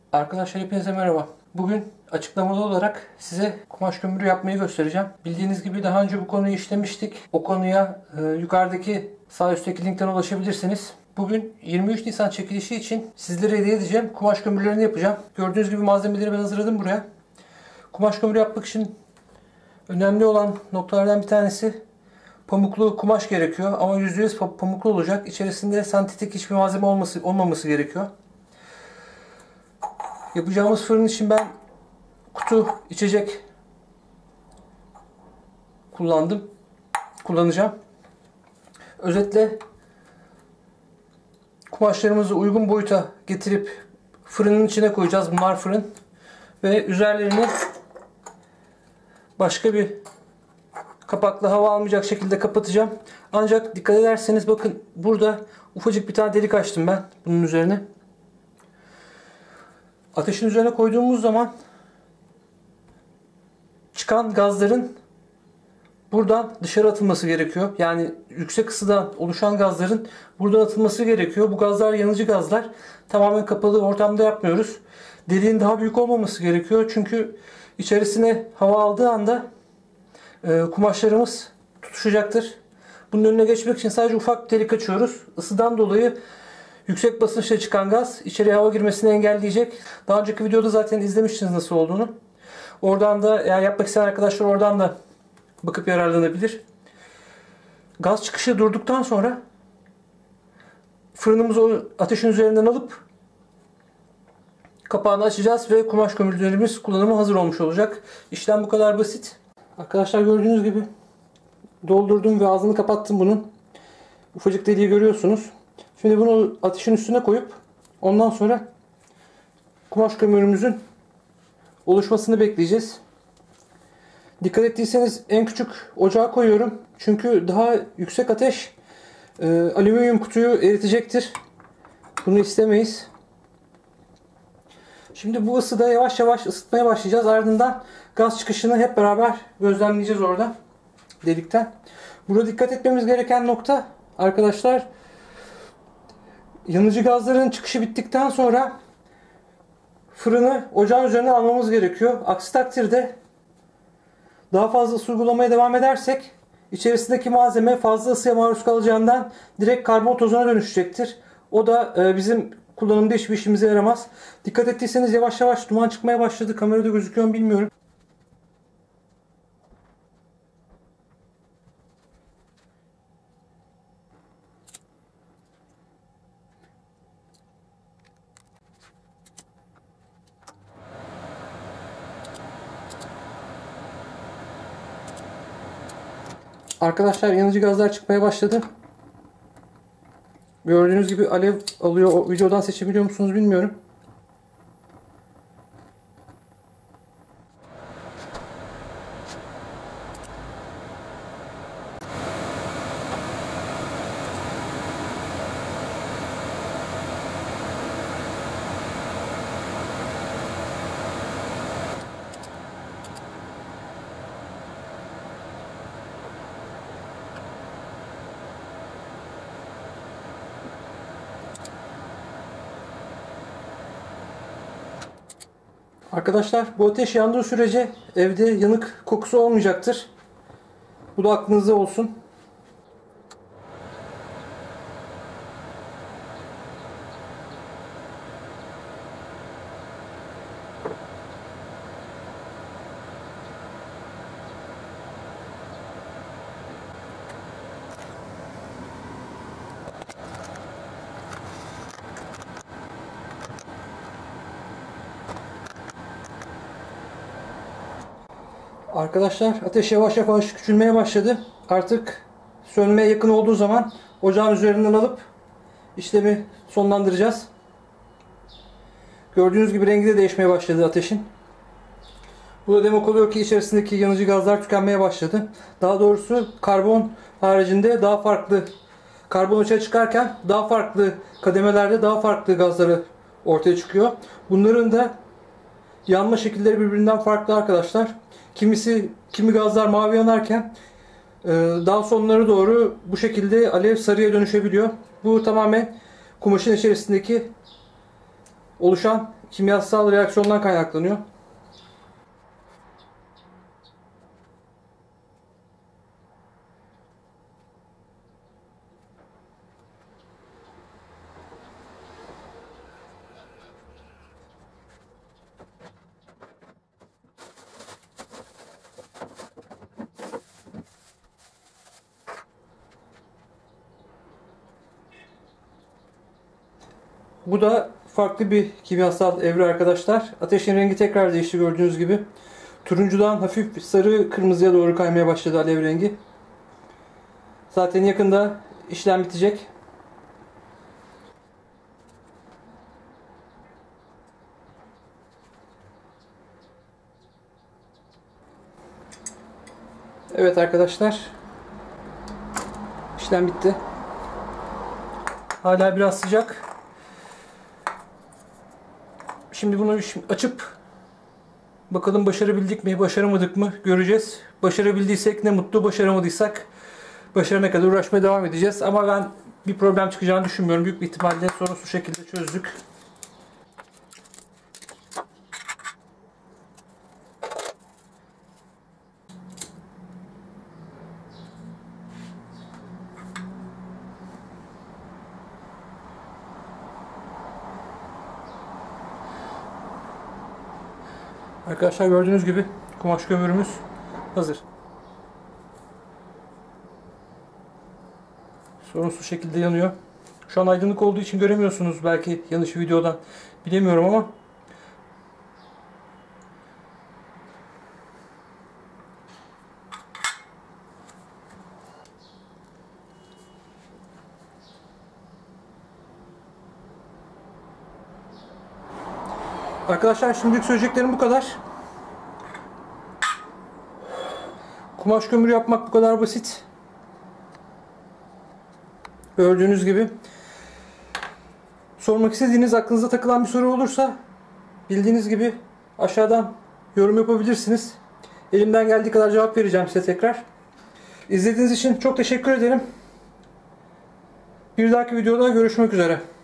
Arkadaşlar hepinize merhaba. Bugün açıklamalı olarak size kumaş kömürü yapmayı göstereceğim. Bildiğiniz gibi daha önce bu konuyu işlemiştik. O konuya yukarıdaki sağ üstteki linkten ulaşabilirsiniz. Bugün 23 Nisan çekilişi için sizlere hediye edeceğim kumaş kömürlerini yapacağım. Gördüğünüz gibi malzemeleri ben hazırladım buraya. Kumaş kömürü yapmak için önemli olan noktalardan bir tanesi pamuklu kumaş gerekiyor. Ama %100 pamuklu olacak. İçerisinde sentetik hiçbir malzeme olmaması gerekiyor. Yapacağımız fırın için ben kutu içecek kullanacağım. Özetle kumaşlarımızı uygun boyuta getirip fırının içine koyacağız. Bunlar fırın. Ve üzerlerini başka bir kapakla hava almayacak şekilde kapatacağım. Ancak dikkat ederseniz bakın burada ufacık bir tane delik açtım ben bunun üzerine. Ateşin üzerine koyduğumuz zaman çıkan gazların buradan dışarı atılması gerekiyor. Yani yüksek ısıdan oluşan gazların buradan atılması gerekiyor. Bu gazlar yanıcı gazlar. Tamamen kapalı ortamda yapmıyoruz. Deliğin daha büyük olmaması gerekiyor. Çünkü içerisine hava aldığı anda kumaşlarımız tutuşacaktır. Bunun önüne geçmek için sadece ufak bir delik açıyoruz. Isıdan dolayı yüksek basınçla çıkan gaz içeriye hava girmesini engelleyecek. Daha önceki videoda zaten izlemiştiniz nasıl olduğunu. Oradan da eğer yapmak isteyen arkadaşlar oradan da bakıp yararlanabilir. Gaz çıkışı durduktan sonra fırınımızı o ateşin üzerinden alıp kapağını açacağız ve kumaş kömürlerimiz kullanıma hazır olmuş olacak. İşlem bu kadar basit. Arkadaşlar gördüğünüz gibi doldurdum ve ağzını kapattım bunun. Ufacık deliği görüyorsunuz. Şimdi bunu ateşin üstüne koyup ondan sonra kumaş kömürümüzün oluşmasını bekleyeceğiz. Dikkat ettiyseniz en küçük ocağa koyuyorum. Çünkü daha yüksek ateş alüminyum kutuyu eritecektir. Bunu istemeyiz. Şimdi bu ısıda yavaş yavaş ısıtmaya başlayacağız. Ardından gaz çıkışını hep beraber gözlemleyeceğiz orada delikten. Burada dikkat etmemiz gereken nokta arkadaşlar, yanıcı gazların çıkışı bittikten sonra fırını ocağın üzerine almamız gerekiyor. Aksi takdirde daha fazla ısı uygulamaya devam edersek içerisindeki malzeme fazla ısıya maruz kalacağından direkt karbon tozuna dönüşecektir. O da bizim kullanımda hiçbir işimize yaramaz. Dikkat ettiyseniz yavaş yavaş duman çıkmaya başladı. Kamerada gözüküyor mu bilmiyorum. Arkadaşlar yanıcı gazlar çıkmaya başladı. Gördüğünüz gibi alev alıyor. O videodan seçebiliyor musunuz bilmiyorum. Arkadaşlar bu ateş yandığı sürece evde yanık kokusu olmayacaktır. Bu da aklınızda olsun. Arkadaşlar ateş yavaş yavaş küçülmeye başladı. Artık sönmeye yakın olduğu zaman ocağın üzerinden alıp işlemi sonlandıracağız. Gördüğünüz gibi rengi de değişmeye başladı ateşin. Bu da demek oluyor ki içerisindeki yanıcı gazlar tükenmeye başladı. Daha doğrusu karbon haricinde daha farklı, karbon açığa çıkarken daha farklı kademelerde daha farklı gazları ortaya çıkıyor. Bunların da yanma şekilleri birbirinden farklı arkadaşlar. Kimi gazlar mavi yanarken daha sonlara doğru bu şekilde alev sarıya dönüşebiliyor. Bu tamamen kumaşın içerisindeki oluşan kimyasal reaksiyondan kaynaklanıyor. Bu da farklı bir kimyasal evre arkadaşlar. Ateşin rengi tekrar değişti gördüğünüz gibi. Turuncudan hafif sarı kırmızıya doğru kaymaya başladı alev rengi. Zaten yakında işlem bitecek. Evet arkadaşlar. İşlem bitti. Hala biraz sıcak. Şimdi bunu açıp bakalım başarabildik mi, başaramadık mı göreceğiz. Başarabildiysek ne mutlu, başaramadıysak başarana kadar uğraşmaya devam edeceğiz. Ama ben bir problem çıkacağını düşünmüyorum. Büyük bir ihtimalle sorunsuz şekilde çözdük. Arkadaşlar gördüğünüz gibi kumaş kömürümüz hazır. Sorunsuz şekilde yanıyor. Şu an aydınlık olduğu için göremiyorsunuz belki yanışı videodan. Bilemiyorum ama arkadaşlar şimdilik söyleyeceklerim bu kadar. Kumaş kömürü yapmak bu kadar basit. Gördüğünüz gibi. Sormak istediğiniz, aklınıza takılan bir soru olursa bildiğiniz gibi aşağıdan yorum yapabilirsiniz. Elimden geldiği kadar cevap vereceğim size tekrar. İzlediğiniz için çok teşekkür ederim. Bir dahaki videoda görüşmek üzere.